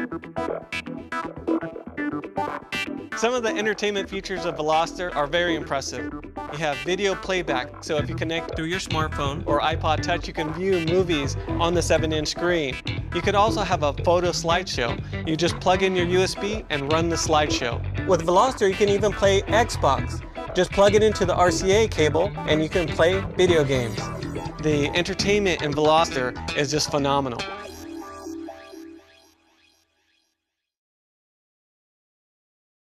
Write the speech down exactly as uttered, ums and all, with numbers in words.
Some of the entertainment features of Veloster are very impressive. You have video playback, so if you connect through your smartphone or iPod Touch, you can view movies on the seven inch screen. You could also have a photo slideshow. You just plug in your U S B and run the slideshow. With Veloster, you can even play Xbox. Just plug it into the R C A cable and you can play video games. The entertainment in Veloster is just phenomenal.